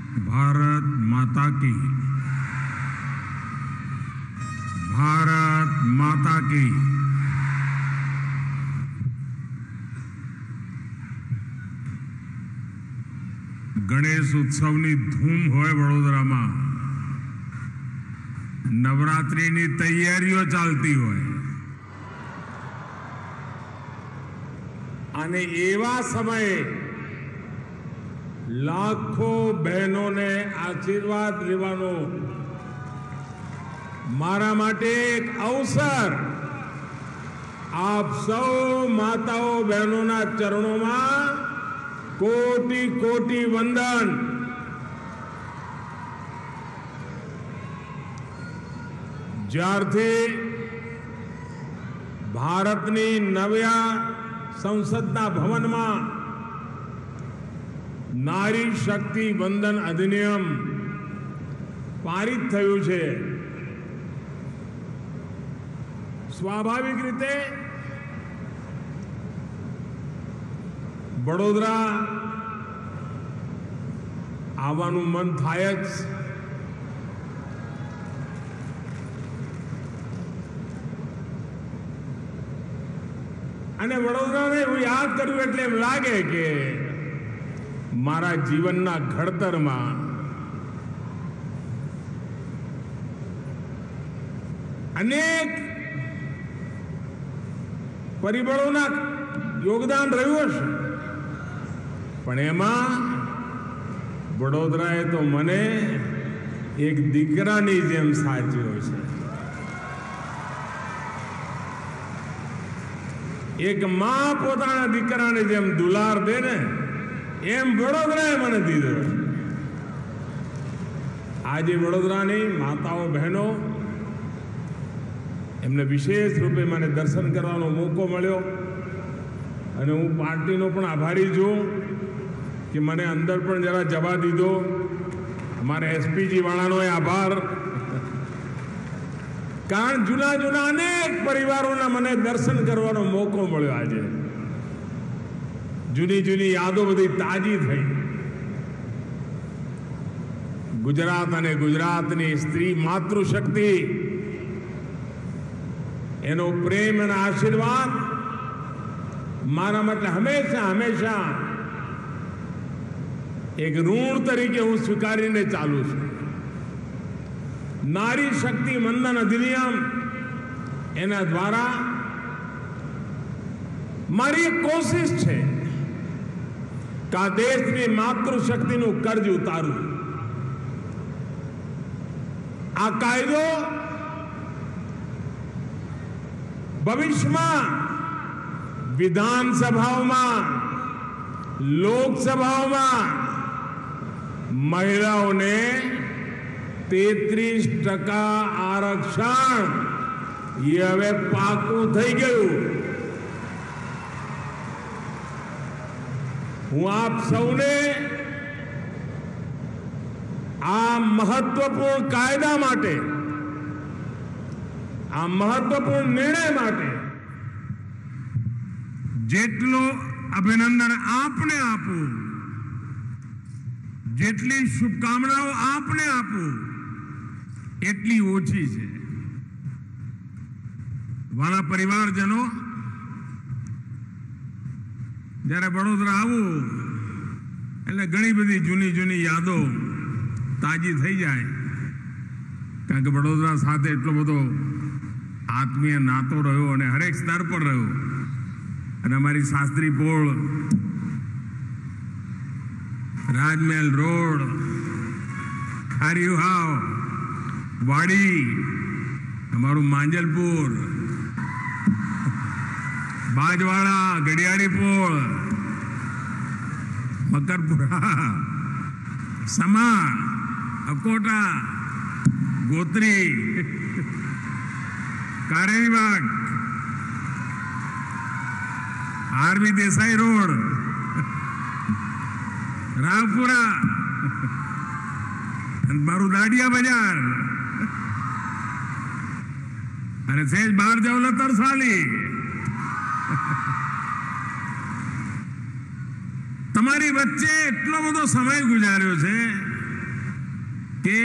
भारत माता की, भारत माता की। गणेश उत्सवनी धूम होय वडोदरामां, नवरात्रिनी तैयारीओ चालती होय અને એવા સમયે લાખો બહેનોને આશીર્વાદ લેવાનો મારા માટે એક અવસર આપ સૌ માતાઓ બહેનોના ચરણોમાં કોટી કોટી વંદન। જ્યારથી ભારતની નવ્યા સંસદના ભવનમાં નારી શક્તિ વંદન અધિનિયમ પારિત થયું છે, સ્વાભાવિક રીતે વડોદરા આવવાનું મન થાય જ। અને વડોદરાને હું યાદ કરું એટલે એમ લાગે કે મારા જીવનના ઘડતરમાં અનેક પરિબળોના યોગદાન રહ્યું હશે, પણ એમાં વડોદરાએ તો મને એક દીકરાની જેમ સાચ્યો છે। એક માં પોતાના દીકરાને જેમ દુલાર દે ને એમ વડોદરાએ મને દીધો। આજે વડોદરાની માતાઓ બહેનો એમને વિશેષ રૂપે મને દર્શન કરવાનો મોકો મળ્યો અને હું પાર્ટીનો પણ આભારી છું કે મને અંદર પણ જરા જવા દીધો। અમારા એસપીજી વાળાનો આભાર, કારણ જૂના જૂના અનેક પરિવારોના મને દર્શન કરવાનો મોકો મળ્યો। આજે જૂની જૂની યાદો બધી તાજી થઈ। ગુજરાત અને ગુજરાતની સ્ત્રી માતૃશક્તિ, એનો પ્રેમ અને આશીર્વાદ મારા માટે હંમેશા હંમેશા એક ઋણ તરીકે હું સ્વીકારીને ચાલુ છું। નારી શક્તિ વંદન અધિનિયમ એના દ્વારા મારી એક કોશિશ છે કે આ દેશની માતૃશક્તિનું કર્જ ઉતારું। આ કાયદો ભવિષ્યમાં વિધાનસભાઓમાં, લોકસભાઓમાં મહિલાઓને 33% આરક્ષણ એ હવે પાકું થઈ ગયું। હું આપ સૌને આ મહત્વપૂર્ણ કાયદા માટે, આ મહત્વપૂર્ણ નિર્ણય માટે જેટલો અભિનંદન આપને આપું, જેટલી શુભકામનાઓ આપને આપું એટલી ઓછી છે। વાલા પરિવારજનો, જ્યારે વડોદરા આવું એટલે ઘણી બધી જૂની જૂની યાદો તાજી થઈ જાય, કારણ કે વડોદરા સાથે એટલો બધો આત્મીય નાતો રહ્યો અને હરેક સ્તર પર રહ્યો। અને અમારી શાસ્ત્રી પોળ, રાજમહેલ રોડ, ખારીવાવ, વાડી, અમારું માંજલપુર, બાજવાડા, ગડિયાળી પોળ, મકરપુરા, સમા, અકોટા, ગોત્રી, કારેલીબાગ, આરવી દેસાઈ રોડ, રાવપુરા, મારું દાડિયા બજાર, અને સહેજ બહાર જાવ તરસાલી। તમારી વચ્ચે એટલો બધો સમય ગુજાર્યો છે કે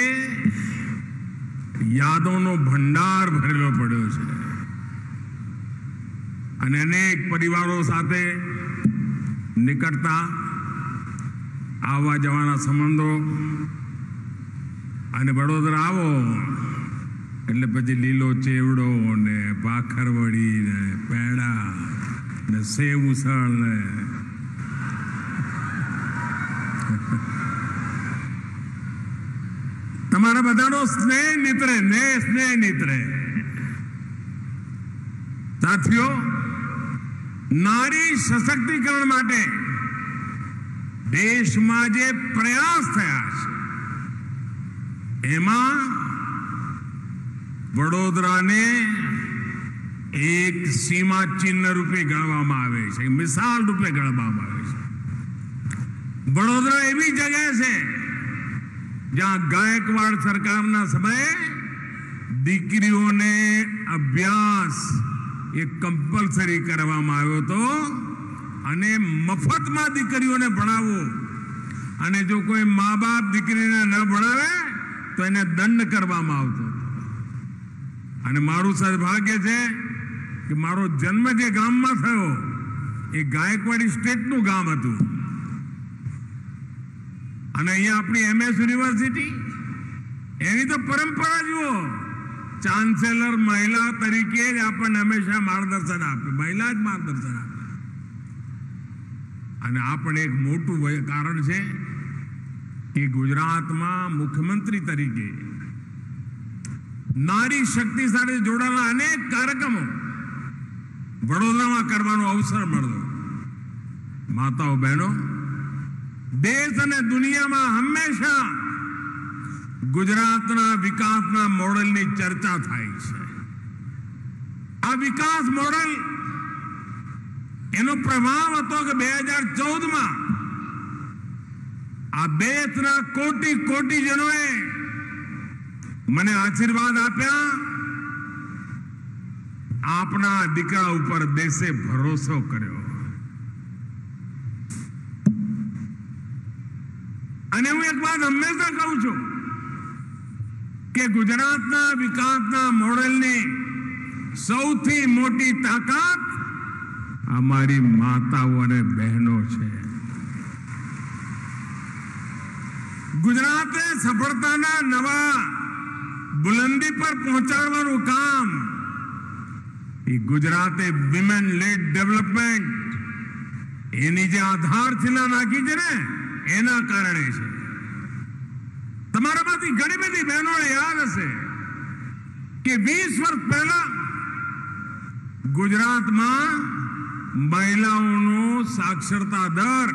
યાદોનો ભંડાર ભરેલો પડ્યો છે અને અનેક પરિવારો સાથે નિકટતા, આવવા જવાના સંબંધો, અને વડોદરા આવો એટલે પછી લીલો ચેવડો ને ભાખરવડી ને પેડા ને સેવ ઉસળ ને તમારા બધાનો સ્નેહ નીતરે સ્નેહ નીતરે. સાથીઓ, નારી સશક્તિકરણ માટે દેશમાં જે પ્રયાસ થયા છે એમાં વડોદરાને એક સીમા ચિહ્ન રૂપે ગણવામાં આવે છે, મિસાલ રૂપે ગણવામાં આવે છે. વડોદરા એવી જગ્યા છે જ્યાં ગાયકવાડ સરકારના સમયે દીકરીઓને અભ્યાસ એ કમ્પલસરી કરવામાં આવ્યો હતો અને મફતમાં દીકરીઓને ભણાવો, અને જો કોઈ મા બાપ દીકરીને ન ભણાવે તો એને દંડ કરવામાં આવતો. અને મારું સદભાગ્ય છે કે મારો જન્મ જે ગામમાં થયો એ ગાયકવાડી સ્ટેટનું ગામ હતું, અને અહીંયા આપણી MS યુનિવર્સિટી એની તો પરંપરા જુઓ, ચાન્સેલર મહિલા તરીકે જ આપણને હંમેશા માર્ગદર્શન આપે, મહિલા જ માર્ગદર્શન આપે. અને આ પણ એક મોટું કારણ છે કે ગુજરાતમાં મુખ્યમંત્રી તરીકે નારી શક્તિ સાથે જોડાયેલા અનેક કાર્યક્રમો વડોદરામાં કરવાનો અવસર મળ્યો. માતાઓ બહેનો, દેશ અને દુનિયામાં હંમેશા ગુજરાતના વિકાસના મોડેલની ચર્ચા થાય છે. આ વિકાસ મોડેલ એનો પ્રભાવ હતો કે 2014માં આ દેશના કોટી કોટીજનોએ મને આશીર્વાદ આપ્યા. આપના દીકરા ઉપર દેશે ભરોસો કર્યો, અને હું એક વાત હંમેશા કહું છું કે ગુજરાતના વિકાસના મોડેલની સૌથી મોટી તાકાત અમારી માતાઓ અને બહેનો છે. ગુજરાતે સફળતાના નવા બુલંદી પર પહોંચાડવાનું કામ એ ગુજરાતે વિમેન લેડ ડેવલપમેન્ટ એની જે આધારશિલા નાખી છે ને એના કારણે છે. તમારામાંથી ઘણી બધી બહેનોને યાદ હશે કે 20 વર્ષ પહેલા ગુજરાતમાં મહિલાઓનો સાક્ષરતા દર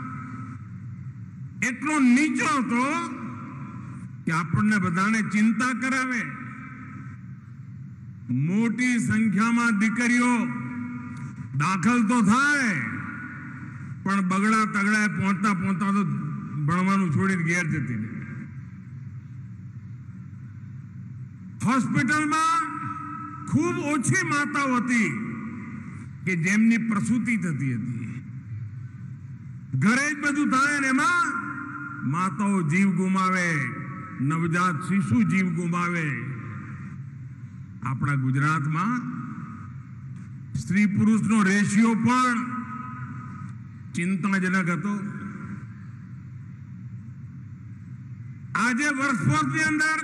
એટલો નીચો હતો કે આપણને બધાને ચિંતા કરાવે. મોટી સંખ્યામાં દીકરીઓ દાખલ તો થાય પણ બગડા તગડા પહોંચતા પહોંચતા તો ભણવાનું છોડીને ઘેર જતી રહે. હોસ્પિટલમાં ખૂબ ઓછી માતાઓ હતી કે જેમની પ્રસૂતિ થતી હતી. ઘરે જ બધું થાય ને એમાં માતાઓ જીવ ગુમાવે, નવજાત શિશુ જીવ ગુમાવે. આપણા ગુજરાતમાં સ્ત્રી પુરુષનો રેશિયો પણ ચિંતાજનક હતો. આજે વર્ષોની અંદર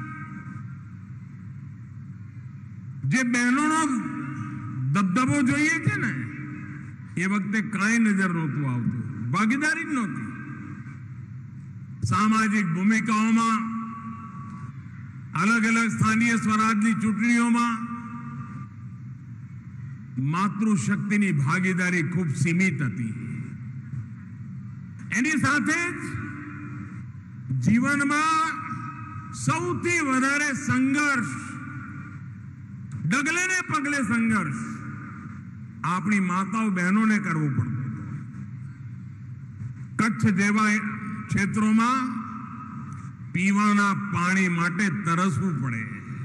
જે બહેનોનો દબદબો જોઈએ છે ને એ વખતે કાંઈ નજર નહોતું આવતું, ભાગીદારી જ નહોતી. સામાજિક ભૂમિકાઓમાં, અલગ અલગ સ્થાનીય સ્વરાજની ચૂંટણીઓમાં માતૃશક્તિની ભાગીદારી ખૂબ સીમિત હતી. એની સાથે જ જીવનમાં સૌથી વધારે સંઘર્ષ, ડગલે ને પગલે સંઘર્ષ આપણી માતાઓ બહેનોને કરવો પડતો. કચ્છ જેવા ક્ષેત્રોમાં પીવાના પાણી માટે તરસવું પડે,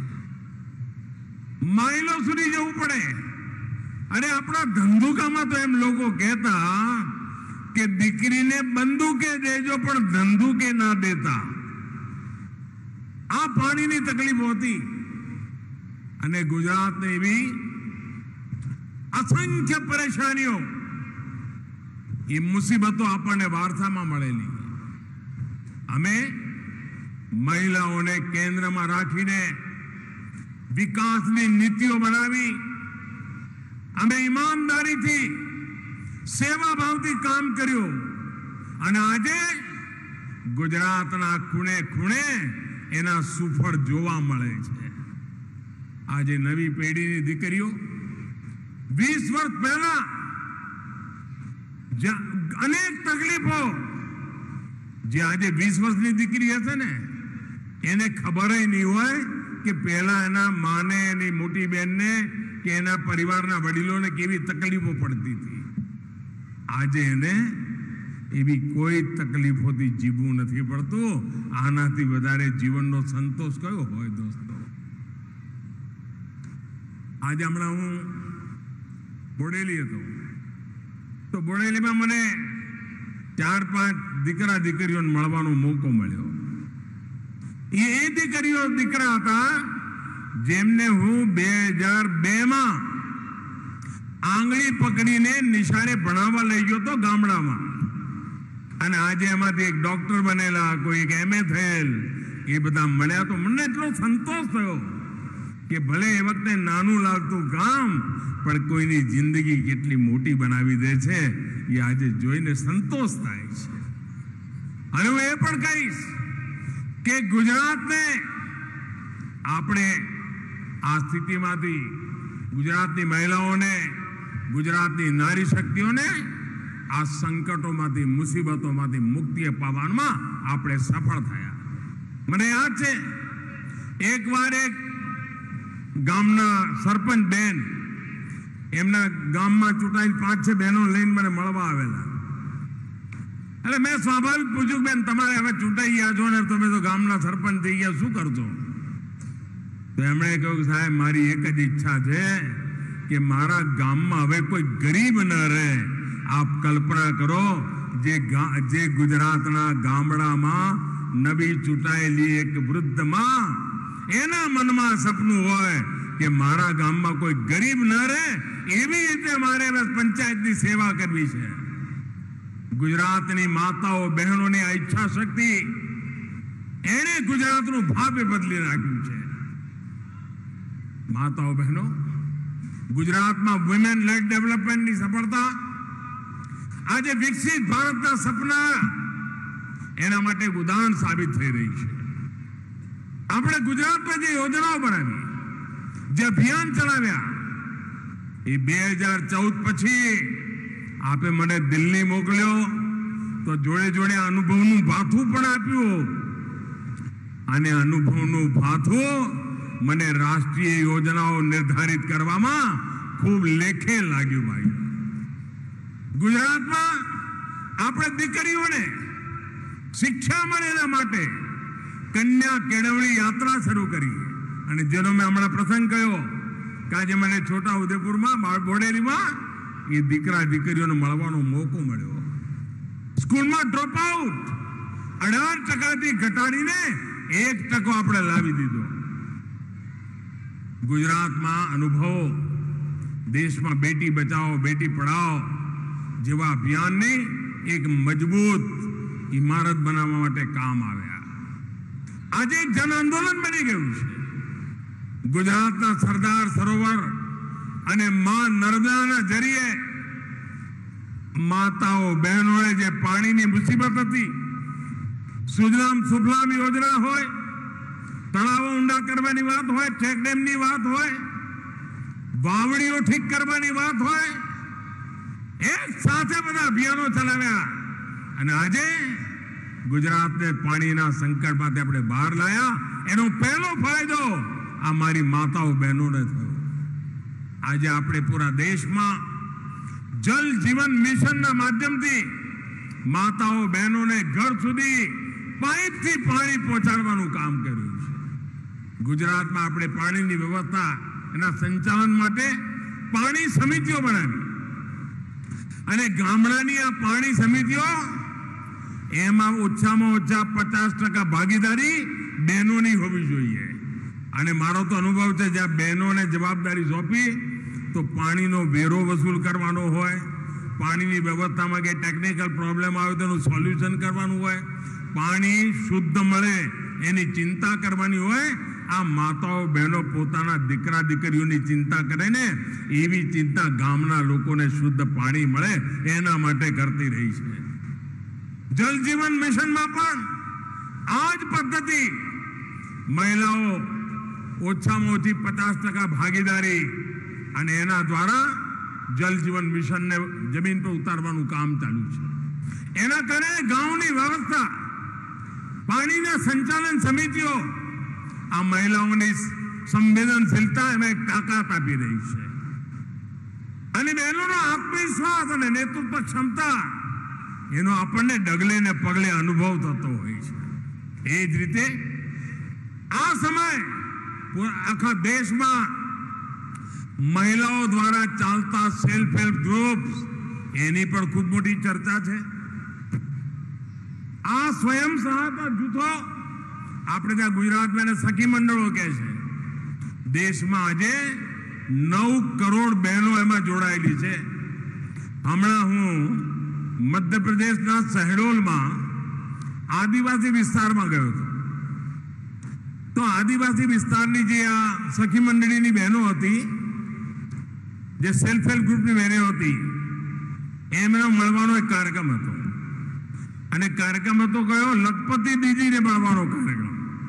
માઇલો સુધી જવું પડે. અને આપણા ધંધુકામાં તો એમ લોકો કહેતા કે દીકરીને બંદૂકે દેજો પણ ધંધુકે ના દેતા. આ પાણીની તકલીફો હતી અને ગુજરાતને એવી અસંખ્ય પરેશાનીઓ, એ મુસીબતો આપણને વારસામાં મળેલી. અમે મહિલાઓને કેન્દ્રમાં રાખીને વિકાસની નીતિઓ બનાવી. અમે ઈમાનદારીથી સેવા ભાવથી કામ કર્યું અને આજે ગુજરાતના ખૂણે ખૂણે એના સુફળ જોવા મળે છે. આજે નવી પેઢીની દીકરીઓ 20 વર્ષ પહેલા અનેક તકલીફો, જે આજે 20 વર્ષની દીકરી હશે ને એને ખબર નહીં હોય કે પહેલા એના માને, એની મોટી બહેનને કે એના પરિવારના વડીલોને કેવી તકલીફો પડતી હતી. આજે એને એવી કોઈ તકલીફોથી જીવવું નથી પડતું. આનાથી વધારે જીવનનો સંતોષ કયો હોય દોસ્તો? આજે હમણાં હું બોડેલી હતો, તો બોડેલીમાં મને 4-5 દીકરા દીકરીઓને મળવાનો મોકો મળ્યો. એ દીકરીઓ દીકરા હતા જેમને હું 2002માં આંગળી પકડીને નિશાળે ભણાવવા લઈ ગયો તો ગામડામાં. અને આજે એમાંથી એક ડોક્ટર બનેલા, કોઈ એક MA થયેલ, એ બધા મળ્યા તો મને એટલો સંતોષ થયો કે ભલે એ વખતે નાનું લાગતું ગામ પણ કોઈની જિંદગી કેટલી મોટી બનાવી દે છે એ આજે જોઈને સંતોષ થાય છે. અને હું એ પણ કહીશ કે ગુજરાતને આપણે આ સ્થિતિમાંથી, ગુજરાતની મહિલાઓને, ગુજરાતની નારી શક્તિઓને આ સંકટોમાંથી, મુસીબતોમાંથી મુક્તિ અપાવવામાં આપણે સફળ થયા. મને યાદ છે એકવાર એક ગામના સરપંચ બેન એમના ગામમાં ચૂંટાયેલ 5-6 બહેનો લઈને મને મળવા આવેલા. એટલે મેં સ્વાભાવિક પૂછ્યું, બેન તમારે હવે ચૂંટાઈ ગયા છો ને, તમે તો ગામના સરપંચ થઈ ગયા, શું કરશો? તો એમણે કહ્યું કે સાહેબ મારી એક જ ઈચ્છા છે કે મારા ગામમાં હવે કોઈ ગરીબ ન રહે. આપ કલ્પના કરો, જે ગુજરાતના ગામડામાં નવી ચૂંટાયેલી એક વૃદ્ધ માં, એના મનમાં સપનું હોય કે મારા ગામમાં કોઈ ગરીબ ન રહે, એવી રીતે મારે પંચાયતની સેવા કરવી છે. ગુજરાતની માતાઓ બહેનોની આ ઈચ્છા શક્તિ એને ગુજરાતનું ભાગ્ય બદલી નાખ્યું છે. માતાઓ બહેનો, ગુજરાતમાં વુમેન લેડ ડેવલપમેન્ટની સફળતા આજે વિકસિત ભારતના સપના એના માટે ઉદાહરણ સાબિત થઈ રહી છે. આપણે ગુજરાતમાં જે યોજનાઓ બનાવી, જે અભિયાન ચલાવ્યા, એ 2014 પછી આપે મને દિલ્હી મોકલ્યો તો જોડે જોડે અનુભવનું ભાથું પણ આપ્યું. અને અનુભવનું ભાથું મને રાષ્ટ્રીય યોજનાઓ નિર્ધારિત કરવામાં ખૂબ લેખે લાગ્યું. ભાઈ, ગુજરાતમાં આપણે દીકરીઓને શિક્ષા મળે એના માટે કન્યા કેળવણી યાત્રા શરૂ કરી. અને જેનો મેં હમણાં પ્રસંગ કહ્યો કે આજે મને છોટા ઉદેપુરમાં, બોડેલીમાં એ દીકરા દીકરીઓને મળવાનો મોકો મળ્યો. સ્કૂલમાં ડ્રોપ આઉટ 18% ઘટાડીને 1% આપણે લાવી દીધો. ગુજરાતમાં અનુભવો દેશમાં બેટી બચાવો બેટી પઢાઓ જેવા અભિયાનની એક મજબૂત ઇમારત બનાવવા માટે કામ આવ્યા. આજે એક જન આંદોલન બની ગયું છે. ગુજરાતના સરદાર સરોવર અને માં નર્મદાના જરીએ માતાઓ બહેનોએ જે પાણીની મુસીબત હતી, સુજલામ સુફલામ યોજના હોય, તળાવો ઊંડા કરવાની વાત હોય, ચેકડેમની વાત હોય, વાવડીઓ ઠીક કરવાની વાત હોય, એક સાથે બધા અભિયાનો ચલાવ્યા અને આજે ગુજરાતને પાણીના સંકટમાંથી આપણે બહાર લાયા. એનો પહેલો ફાયદો આ મારી માતાઓ બહેનોને થયો. આજે આપણે પૂરા દેશમાં જલ જીવન મિશનના માધ્યમથી માતાઓ બહેનોને ઘર સુધી પાઇપથી પાણી પહોંચાડવાનું કામ કર્યું છે. ગુજરાતમાં આપણે પાણીની વ્યવસ્થા, એના સંચાલન માટે પાણી સમિતિઓ બનાવી અને ગામડાની આ પાણી સમિતિઓ એમાં ઓછામાં ઓછા 50% ભાગીદારી બહેનોની હોવી જોઈએ. અને મારો તો અનુભવ છે, જ્યાં બહેનોને જવાબદારી સોંપી તો પાણીનો વેરો વસૂલ કરવાનો હોય, પાણીની વ્યવસ્થામાં કંઈ ટેકનિકલ પ્રોબ્લેમ આવે તો એનું સોલ્યુશન કરવાનું હોય, પાણી શુદ્ધ મળે એની ચિંતા કરવાની હોય. આ માતાઓ બહેનો પોતાના દીકરા દીકરીઓની ચિંતા કરે ને, એવી ચિંતા ગામના લોકોને શુદ્ધ પાણી મળે એના માટે કરતી રહી છે. જલ જીવન મિશનમાં પણ આ જ પદ્ધતિ, મહિલાઓ ઓછામાં ઓછી 50% ભાગીદારી, અને એના દ્વારા જલ જીવન મિશનને જમીન પર ઉતારવાનું કામ ચાલુ છે. એના કારણે ગામની વ્યવસ્થા, પાણીના સંચાલન સમિતિઓ આ મહિલાઓની સંવેદનશીલતા એમાં એક તાકાત આપી રહી છે. અને બહેનોનો આત્મવિશ્વાસ અને નેતૃત્વ ક્ષમતા એનો આપણને ડગલે ને પગલે અનુભવ થતો હોય છે. એ જ રીતે આ સમય આખા દેશમાં મહિલાઓ દ્વારા ચાલતા સેલ્ફ હેલ્પ ગ્રુપ્સ એની પણ ખૂબ મોટી ચર્ચા છે. આ સ્વયં સહાયતા જૂથો, આપણે ત્યાં ગુજરાતમાં એને સખી મંડળો કહે છે. દેશમાં આજે 9 કરોડ બહેનો એમાં જોડાયેલી છે. હમણાં હું મધ્યપ્રદેશના શહેડોલમાં આદિવાસી વિસ્તારમાં ગયો હતો. તો આદિવાસી વિસ્તારની જે આ સખી મંડળીની બહેનો હતી, જે સેલ્ફ હેલ્પ ગ્રુપની બહેનો હતી, એમને મળવાનો એક કાર્યક્રમ હતો. અને કાર્યક્રમ હતો કયો? લખપતિ દીદીને મળવાનો કાર્યક્રમ.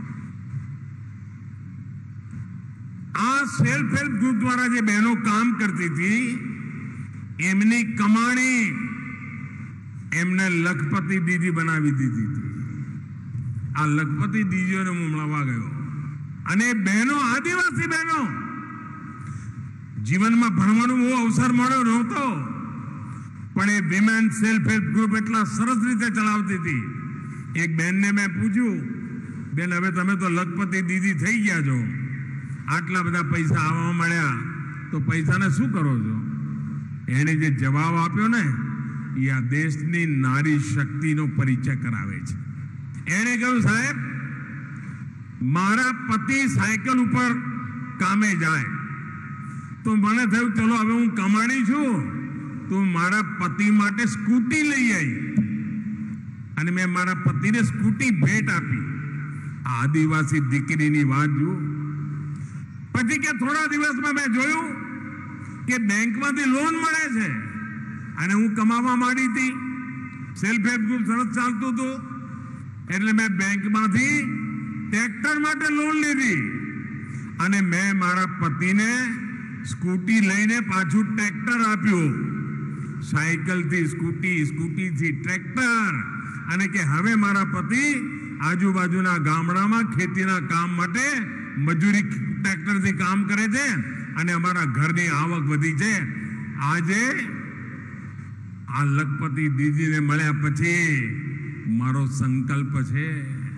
આ સેલ્ફ હેલ્પ ગ્રુપ દ્વારા જે બહેનો કામ કરતી હતી, એમની કમાણી એમને લખપતિ દીદી બનાવી દીધી હતી. આ લખપતિ દીદીઓને હું મળવા ગયો. અને બહેનો, આદિવાસી બહેનો, જીવનમાં ભણવાનો બહુ અવસર મળ્યો નહોતો, પણ એ વિમેન સેલ્ફ હેલ્પ ગ્રુપ એટલા સરસ રીતે ચલાવતી હતી. એક બહેનને મેં પૂછ્યું, બેન હવે તમે તો લખપતિ દીદી થઈ ગયા છો, આટલા બધા પૈસા આવવા મળ્યા, તો પૈસાને શું કરો છો? એને જે જવાબ આપ્યો ને, એ આ દેશની નારી શક્તિનો પરિચય કરાવે છે. એણે કહ્યું, સાહેબ મારા પતિ સાયકલ ઉપર કામે જાય, તો મને થયું ચલો હવે હું કમાણી છું તો મારા પતિ માટે સ્કૂટી લઈ આવી, અને મેં મારા પતિને સ્કૂટી ભેટ આપી. આદિવાસી દીકરીની વાત જુઓ. પછી કે થોડા દિવસમાં મેં જોયું કે બેંકમાંથી લોન મળે છે, અને હું કમાવા માંડી હતી, સેલ્ફ હેલ્પ ગ્રુપ સરસ ચાલતું હતું, એટલે મેં બેંકમાંથી ટ્રેક્ટર માટે લોન લીધી, અને મેં મારા પતિને સ્કૂટી લઈને પાછું ટ્રેક્ટર આપ્યું. સાયકલથી સ્કૂટી, સ્કૂટીથી ટ્રેક્ટર. અને કે હવે મારા પતિ આજુબાજુના ગામડામાં ખેતીના કામ માટે મજૂરી ટ્રેક્ટરથી કામ કરે છે, અને અમારા ઘરની આવક વધી છે. આજે આ લખપતિ દીદીને મળ્યા પછી મારો સંકલ્પ છે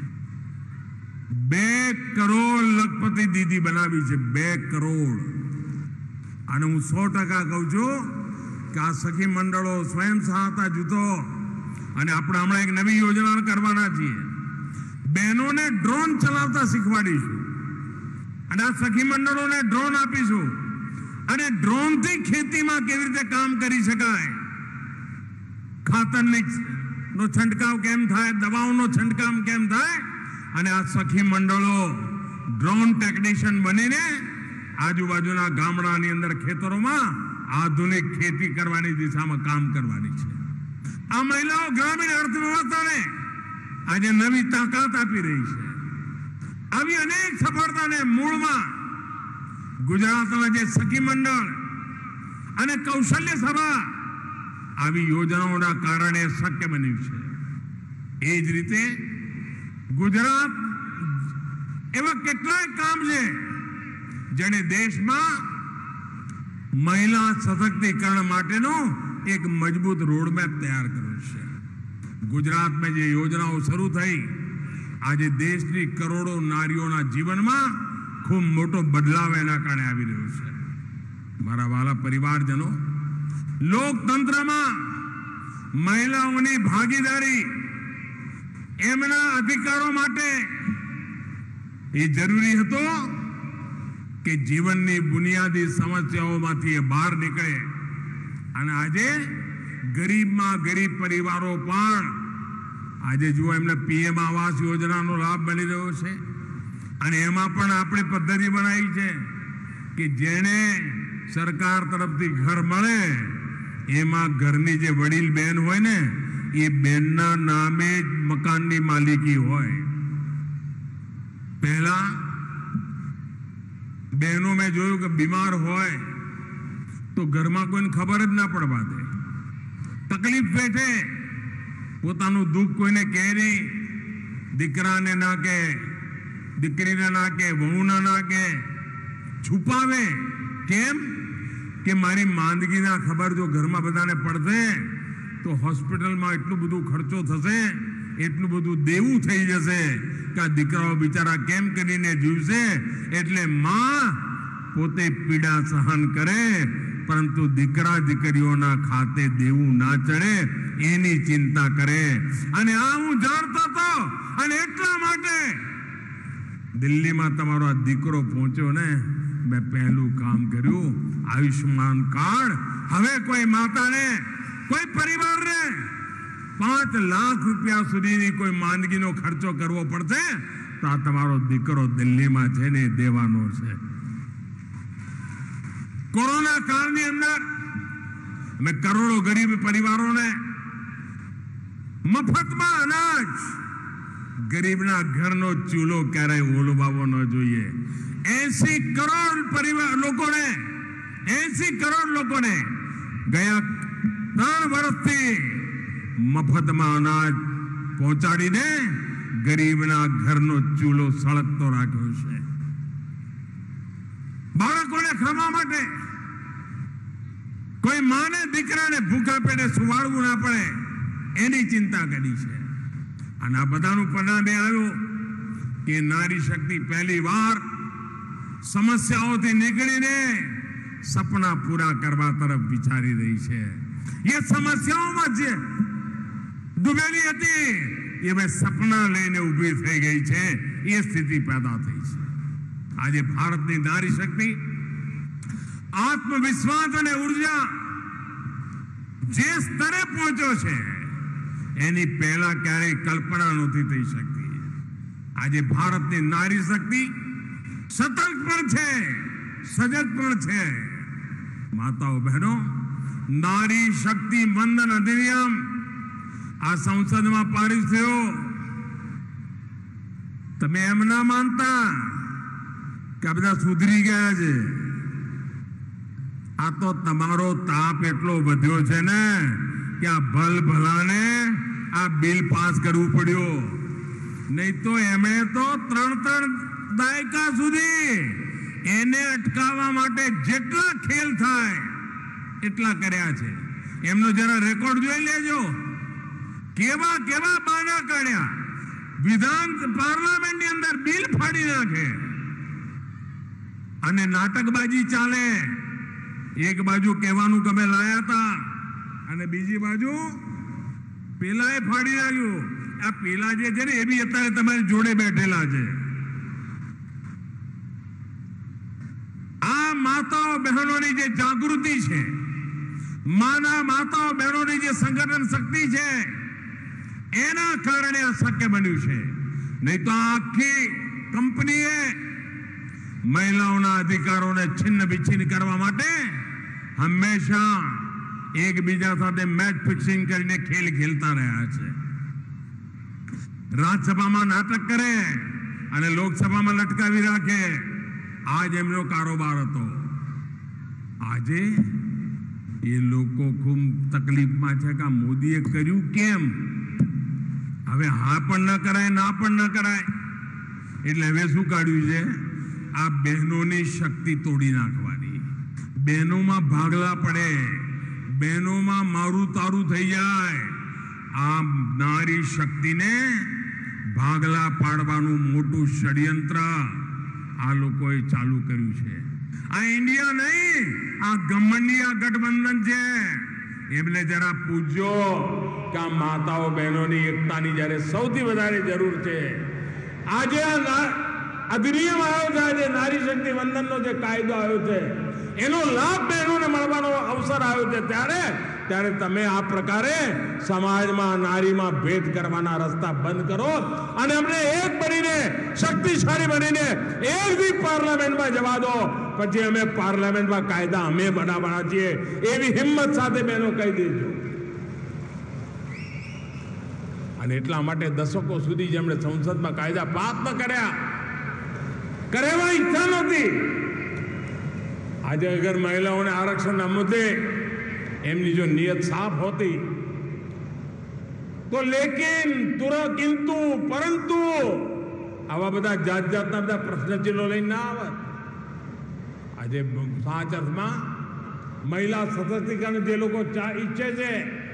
2 કરોડ લખપતિ દીદી બનાવી છે. 2 કરોડ. અને હું 100% કહું છું કે આ સખી મંડળો, સ્વયં સહાયતા જૂથો, અને આપણે હમણાં એક નવી યોજના કરવાના છીએ. બહેનોને ડ્રોન ચલાવતા શીખવાડીશું, અને આ સખી મંડળોને ડ્રોન આપીશું, અને ડ્રોનથી ખેતીમાં કેવી રીતે કામ કરી શકાય, ખાતરનો છંટકાવ કેમ થાય, દવાઓનો છંટકાવ કેમ થાય, અને આ સખી મંડળો ડ્રોન ટેકનિશિયન બનીને આજુબાજુના ગામડાની અંદર ખેતરોમાં આધુનિક ખેતી કરવાની દિશામાં કામ કરવાની છે. આ મહિલાઓ ગ્રામીણ અર્થવ્યવસ્થાને આજે નવી તાકાત આપી રહી છે. આવી અનેક સફળતાને મૂળમાં ગુજરાતના જે સખી મંડળ અને કૌશલ્ય સભા આવી યોજનાઓના કારણે શક્ય બન્યું છે. એ જ રીતે ગુજરાત એવા કેટલાય કામ છે જેને દેશમાં મહિલા સશક્તિકરણ માટેનો એક મજબૂત રોડમેપ તૈયાર કર્યો છે. ગુજરાતમાં જે યોજનાઓ શરૂ થઈ, આજે દેશની કરોડો નારીઓના જીવનમાં ખૂબ મોટો બદલાવ એના કારણે આવી રહ્યો છે. મારા વાલા પરિવારજનો, લોકતંત્રમાં મહિલાઓની ભાગીદારી, એમના અધિકારો માટે એ જરૂરી હતો કે જીવનની બુનિયાદી સમસ્યાઓમાંથી એ બહાર નીકળે. અને આજે ગરીબમાં ગરીબ પરિવારો પણ આજે જુઓ એમને પીએમ આવાસ યોજનાનો લાભ મળી રહ્યો છે. અને એમાં પણ આપણે પદ્ધતિ બનાવી છે કે જેને સરકાર તરફથી ઘર મળે એમાં ઘરની જે વડીલ બેન હોય ને એ બેનના નામે જ મકાનની માલિકી હોય. પહેલા બહેનો મેં જોયું કે બીમાર હોય તો ઘરમાં કોઈને ખબર જ ના પડવા દે. તકલીફ પેટે પોતાનું દુઃખ કોઈને કહે નહીં. દીકરાને ના કે, દીકરીને ના કે, વહુના ના કે, છુપાવે. કેમ કે મારી માંદગીના ખબર જો ઘરમાં બધાને પડશે તો હોસ્પિટલમાં એટલું બધું ખર્ચો થશે, એટલું બધું દેવું થઈ જશે કે આ દીકરાઓ બિચારા કેમ કરીને જીવશે. એટલે માં પોતે પીડા સહન કરે પરંતુ દીકરા દીકરીઓના ખાતે દેવું ના ચડે એની ચિંતા કરે. અને આ હું જાણતો હતો અને એટલા માટે દિલ્હીમાં તમારો આ દીકરો પહોંચ્યો ને મેં પહેલું કામ કર્યું આયુષ્માન કાર્ડ. હવે કોઈ માતાને, કોઈ પરિવારને 5 લાખ રૂપિયા સુધીની કોઈ માંદગીનો ખર્ચો કરવો પડશે તો આ તમારો દીકરો દિલ્હીમાં છે ને દેવાનો છે. કોરોના કાળની અંદર અમે કરોડો ગરીબ પરિવારોને મફતમાં અનાજ, ગરીબના ઘરનો ચૂલો ક્યારેય ઓલવાવો ન જોઈએ. 80 કરોડ પરિવાર લોકોને 80 કરોડ લોકોને ગયા 3 વર્ષથી મફતમાં અનાજ પહોંચાડીને ગરીબના ઘરનો ચૂલો સળગતો રાખ્યો છે. બાળકોને ખાવા માટે કોઈ માને દીકરાને ભૂખા પેટે સુવાડવું ના પડે એની ચિંતા કરી છે. અને આ બધાનું પરિણામે આવ્યું કે નારી શક્તિ પહેલી વાર સમસ્યાઓથી નીકળીને સપના પૂરા કરવા તરફ વિચારી રહી છે. એ સમસ્યાઓમાં જે ડૂબેલી હતી એ હવે સપના લઈને ઊભી થઈ ગઈ છે. એ સ્થિતિ પેદા થઈ છે. આજે ભારતની નારી શક્તિ આત્મવિશ્વાસ અને ઉર્જા જે સ્તરે પહોંચ્યો છે એની પહેલા ક્યારેય કલ્પના નથી થઈ શકતી. આજે ભારતની નારી શક્તિ સતર્ક પણ છે, સજગ પણ છે. માતાઓ બહેનો, નારી શક્તિ વંદન અધિનિયમ આ સંસદમાં પારિત થયો. તમે એમ ના માનતા કે બધા સુધરી ગયા છે. આ તો તમારો તાપ એટલો વધ્યો છે ને કે આ ભલાને આ બિલ પાસ કરવું પડ્યું. નહીં તો એમણે તો 3 દાયકા સુધી એને અટકાવવા માટે જેટલા ખેલ થાય એટલા કર્યા છે. એમનો જરા રેકોર્ડ જોઈ લેજો. કેવા કેવા બાના કાઢ્યા. વિધાન પાર્લામેન્ટની અંદર બિલ ફાડી નાખે અને નાટકબાજી ચાલે. એક બાજુ કહેવાનું કે અમે લાયા હતા અને બીજી બાજુ પેલાએ ફાડી નાખ્યું. આ પેલા જે છે ને એ બી અત્યારે તમારી જોડે બેઠેલા છે. આ માતાઓ બહેનોની જે જાગૃતિ છે, માના માતાઓ બહેનોની જે સંગઠન શક્તિ છે એના કારણે આ શક્ય બન્યું છે. નહીં તો આખી કંપનીએ મહિલાઓના અધિકારોને છિન્ન વિચ્છિન્ન કરવા માટે હંમેશા એકબીજા સાથે મેચ ફિક્સિંગ કરીને ખેલ ખેલતા રહ્યા છે. રાજ્યસભામાં નાટક કરે અને લોકસભામાં લટકાવી રાખે. આજ એમનો કારોબાર હતો. આજે એ લોકો ખૂબ તકલીફમાં છે કે મોદીએ કર્યું કેમ. હવે હા પણ ન કરાય, ના પણ ન કરાય. એટલે હવે શું કાઢ્યું છે? આ બહેનોની શક્તિ તોડી નાખવાની. બહેનોમાં ભાગલા પડે, બહેનોમાં મારું તારું થઈ જાય. આ નારી શક્તિને ભાગલા પાડવાનું મોટું ષડયંત્ર આ લોકોએ ચાલુ કર્યું છે. આ ઇન્ડિયા નહીં, આ ગમંડી આ ગઠબંધન છે. એમને જરા પૂછજો કે આ માતાઓ બહેનોની એકતાની જ્યારે સૌથી વધારે જરૂર છે. આજે અધિનિયમ આવ્યો છે, આજે નારી શક્તિ વંદનનો જે કાયદો આવ્યો છે, એનો લાભ બહેનોને મળવાનો અવસર આવ્યો છે, ત્યારે તમે આ પ્રકારે સમાજમાં નારીમાં ભેદ કરવાના રસ્તા બંધ કરો અને અમને એક બનીને, શક્તિશાળી બનીને એક દી પાર્લામેન્ટમાં જવા દો. પછી અમે પાર્લામેન્ટમાં કાયદા અમે બનાવવાના છીએ, એવી હિંમત સાથે બહેનો કહી દેજો. અને એટલા માટે દશકો સુધી જેમણે સંસદમાં કાયદા પાસ ન કર્યા, કરેવા ઈચ્છા નહોતી, આજે અગર મહિલાઓને આરક્ષણના મુદ્દે એમની જો નિયત સાફ હોતી તો લેકિન કિંતુ પરંતુ આવા બધા જાત જાતના બધા પ્રશ્નચિહ્નો લઈને ના આવત. આજે સાચા અર્થમાં મહિલા સશક્તિકરણ જે લોકો ઈચ્છે છે,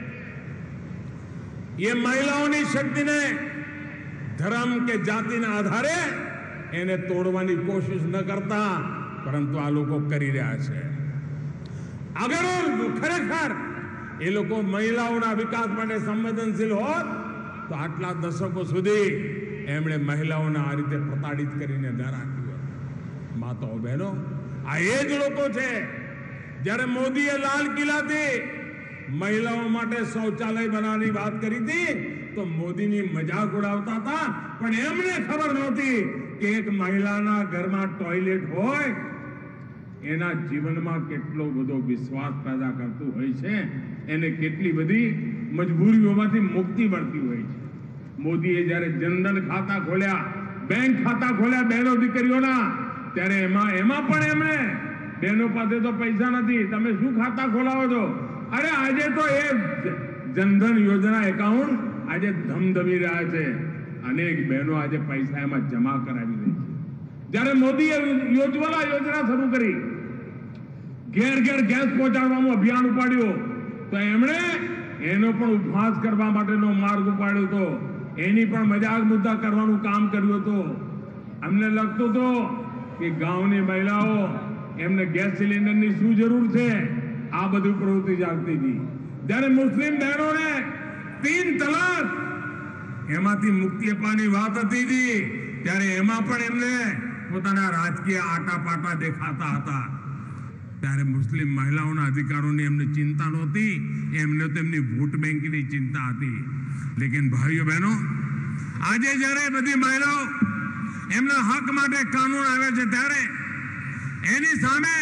એ મહિલાઓની શક્તિને ધર્મ કે જાતિના આધારે એને તોડવાની કોશિશ ન કરતા, પરંતુ આ લોકો કરી રહ્યા છે. અગર ખરેખર એ લોકો મહિલાઓના વિકાસ માટે સંવેદનશીલ હોત તો આટલા દશકો સુધી એમણે મહિલાઓને આ રીતે પ્રતાડિત કરીને ન રાખ્યું હોત. માતાઓ બહેનો, આ એ જ લોકો છે જ્યારે મોદીએ લાલ કિલ્લાથી મહિલાઓ માટે શૌચાલય બનાવવાની વાત કરી હતી તો મોદીની મજાક ઉડાવતા હતા, પણ એમને ખબર નહોતી કે એક મહિલાના ઘરમાં ટોયલેટ હોય એના જીવનમાં કેટલો બધો વિશ્વાસ પેદા કરતું હોય છે, એને કેટલી બધી મજબૂરીઓમાંથી મુક્તિ મળતી હોય છે. મોદીએ જ્યારે જનધન ખાતા ખોલ્યા, બેંક ખાતા ખોલ્યા બહેનો દીકરીઓના, ત્યારે એમાં પણ એમણે બહેનો પાસે તો પૈસા નથી, તમે શું ખાતા ખોલાવો છો? અરે આજે તો એ જનધન યોજના એકાઉન્ટ આજે ધમધમી રહ્યા છે. અનેક બહેનો આજે પૈસા એમાં જમા કરાવી રહી છે. જ્યારે મોદીએ ઉજ્જવલા યોજના શરૂ કરી, ઘેર ઘેર ગેસ પહોંચાડવાનું અભિયાન ઉપાડ્યું, તો એમણે એનો પણ ઉપહાસ કરવા માટેનો માર્ગ ઉપાડ્યો હતો, એની પણ મજાક મુદ્દા કરવાનું કામ કર્યું હતું. અમને લાગતું હતું કે ગામની મહિલાઓ એમને ગેસ સિલિન્ડરની શું જરૂર છે, આ બધી પ્રવૃત્તિ જાગતી હતી. જ્યારે મુસ્લિમ બહેનોને 3 તલાક એમાંથી મુક્તિ અપાવવાની વાત હતી, ત્યારે એમાં પણ એમને પોતાના રાજકીય આટાપાટા દેખાતા હતા. ત્યારે મુસ્લિમ મહિલાઓના અધિકારોની એમને ચિંતા નહોતી, એમને તો એમની વોટ બેંકની ચિંતા હતી. લેકિન ભાઈઓ બહેનો, આજે જ્યારે બધી મહિલાઓ એમના હક માટે કાનૂન આવે છે, ત્યારે એની સામે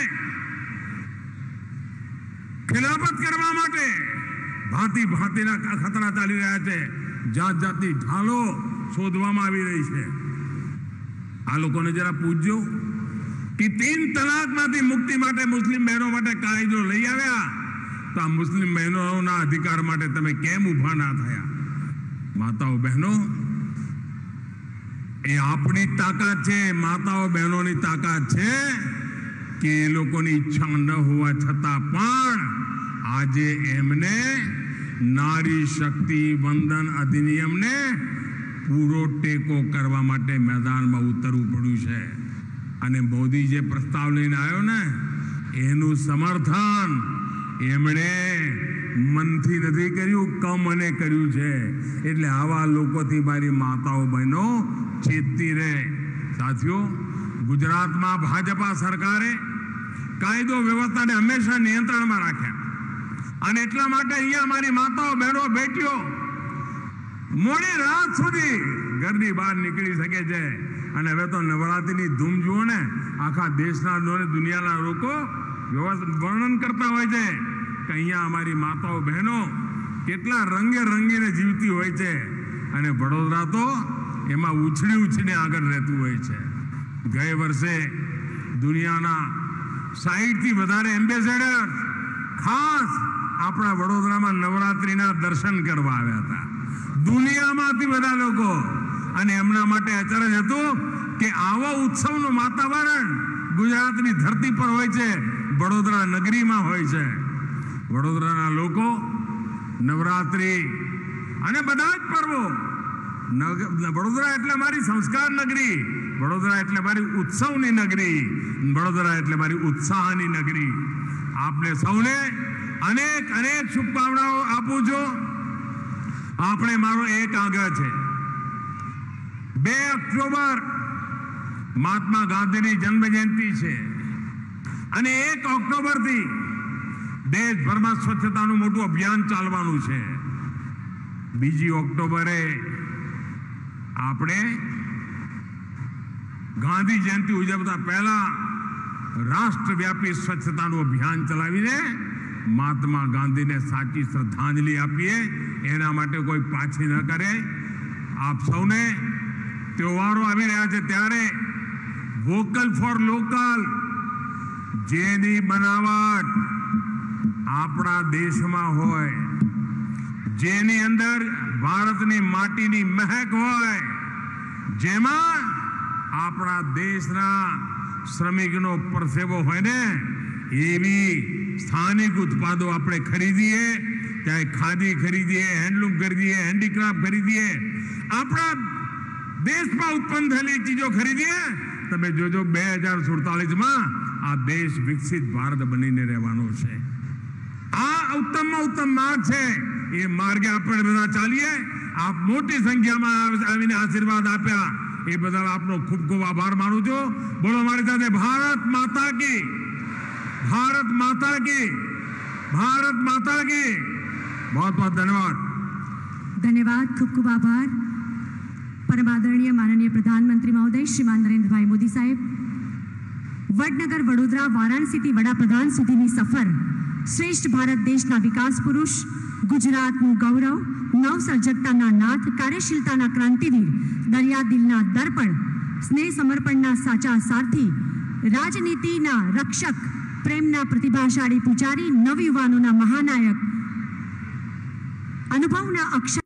ખિલાફત કરવા માટે ભાંતિ ભાંતિના ખતરા ચાલી રહ્યા છે, જાત જાતની ઢાલો શોધવામાં આવી રહી છે. આ લોકોને જરા પૂછજો કે 3 તલાકમાંથી મુક્તિ માટે મુસ્લિમ બહેનો માટે કાયદો લઈ આવ્યા, તો આ મુસ્લિમ બહેનોના અધિકાર માટે તમે કેમ ઉભા ના થયા? માતાઓ બહેનો, એ આપણી તાકાત છે, માતાઓ બહેનોની તાકાત છે કે એ લોકોની ઈચ્છા ન હોવા છતાં પણ આજે એમને નારી શક્તિ વંદન અધિનિયમને પૂરો ટેકો કરવા માટે મેદાનમાં ઉતરવું પડ્યું છે. અને મોદી જે પ્રસ્તાવ લઈને આવ્યો ને, એનું સમર્થન એમણે મનથી નથી કર્યું, કમને કર્યું છે. એટલે આવા લોકોથી મારી માતાઓ બહેનો ચેતતી રહે. સાથીઓ, ગુજરાતમાં ભાજપા સરકારે કાયદો વ્યવસ્થાને હંમેશા નિયંત્રણમાં રાખ્યા, અને એટલા માટે અહીંયા મારી માતાઓ બહેનો બેટીઓ મોડી રાત સુધી ઘરની બહાર નીકળી શકે છે. અને હવે તો નવરાત્રિની ધૂમ જુઓ ને, આખા દેશના દુનિયાના લોકો વર્ણન કરતા હોય છે કે અહીંયા અમારી માતાઓ બહેનો કેટલા રંગે રંગીને જીવતી હોય છે. અને વડોદરા તો એમાં ઉછળી આગળ રહેતું હોય છે. ગયે વર્ષે દુનિયાના 60થી વધારે એમ્બેસેડર ખાસ આપણા વડોદરામાં નવરાત્રિના દર્શન કરવા આવ્યા હતા, દુનિયામાંથી બધા લોકો. અને એમના માટે અચરજ હતું કે આવો ઉત્સવનું વાતાવરણ ગુજરાતની ધરતી પર હોય છે, વડોદરા નગરીમાં હોય છે. વડોદરાના લોકો નવરાત્રિ અને બધા જ પર્વો, વડોદરા એટલે મારી સંસ્કાર નગરી, વડોદરા એટલે મારી ઉત્સવની નગરી, વડોદરા એટલે મારી ઉત્સાહની નગરી. આપને સૌને અનેક અનેક શુભકામનાઓ આપું છું. આપણે મારો એક આગ્રહ છે, 2 ઓક્ટોબર મહાત્મા ગાંધીની જન્મ જયંતિ છે અને 1 ઓક્ટોબરથી દેશભરમાં સ્વચ્છતાનું મોટું અભિયાન ચાલવાનું છે. 2 ઓક્ટોબરે આપણે ગાંધી જયંતિ ઉજવતા પહેલા રાષ્ટ્રવ્યાપી સ્વચ્છતાનું અભિયાન ચલાવીને મહાત્મા ગાંધીને સાચી શ્રદ્ધાંજલિ આપીએ. એના માટે કોઈ પાછી ન કરે. આપ સૌને તહેવારો આવી રહ્યા છે ત્યારે વોકલ ફોર લોકલ, જેની બનાવટ આપણા દેશમાં હોય, જેની અંદર ભારતની માટીની મહેક હોય, જેમાં આપણા દેશના શ્રમિકનો પરસેવો હોય ને, એવી સ્થાનિક ઉત્પાદો આપણે ખરીદીએ. ચાહે ખાદી ખરીદીએ, હેન્ડલૂમ ખરીદીએ, હેન્ડીક્રાફ્ટ ખરીદીએ, આપણા દેશમાં ઉત્પન્ન થયેલી ચીજો ખરીદીએ. તમે જોજો 2047માં આ દેશ વિકસિત ભારત બનીને રહેવાનો છે. આ ઉત્તમમાં ઉત્તમ માર્ગ છે. એ માર્ગે આપણે બધા ચાલીએ. આપ મોટી સંખ્યામાં આવીને આશીર્વાદ આપ્યા એ બદલ આપનો ખૂબ ખૂબ આભાર માનું છું. બોલો મારી સાથે ભારત માતા કી, ભારત માતા કી, ભારત માતા કી. बहुत बहुत धन्यवाद. धन्यवाद, खूब खूब आभार. परम आदरणीय माननीय प्रधानमंत्री महोदय श्रीमान नरेंद्रभाई मोदी साहेब, वडनगर वडोदरा वाराणसी थी वडाप्रधान सुधीनी सफर श्रेष्ठ भारत देशना विकास पुरुष, गुजरातનું ગૌરવ, નવસર્જકતાના નાથ, કાર્યશીલતાના ક્રાંતિવીર, દરિયા દિલના દર્પણ, સ્નેહ સમર્પણના સાચા સારથી, રાજનીતિના રક્ષક, પ્રેમના પ્રતિભાશાળી પૂજારી, નવયુવાનોના મહાનાયક, અનુભવના અક્ષર